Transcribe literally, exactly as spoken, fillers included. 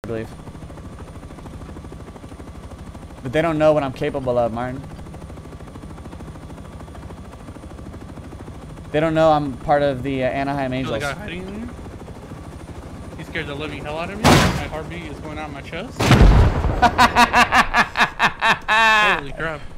believe. But they don't know what I'm capable of, Martin. They don't know I'm part of the uh, Anaheim Angels. The guy hiding in there? He scared the living hell out of me. My heartbeat is going out of my chest. Holy crap.